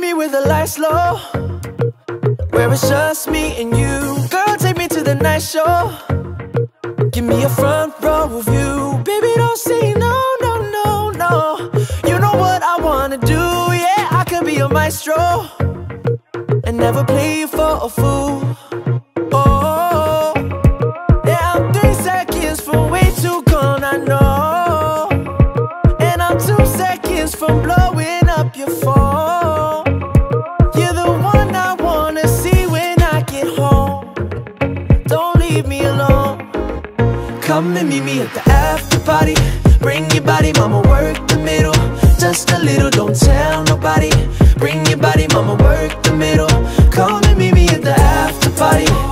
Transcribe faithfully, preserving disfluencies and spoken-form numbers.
me with the lights low, where it's just me and you. Girl, take me to the night show. Give me a front row view. Baby, don't say no, no, no, no. You know what I wanna do, yeah. I could be a maestro and never play you for a fool. Oh, yeah, I'm three seconds from way too gone, I know. And I'm two seconds from blowing up your phone. You're the one I wanna see when I get home. Don't leave me alone. Come and meet me at the after party. Bring your body, mama, work the middle. Just a little, don't tell nobody. Bring your body, mama, work the middle. Come and meet me at the after party.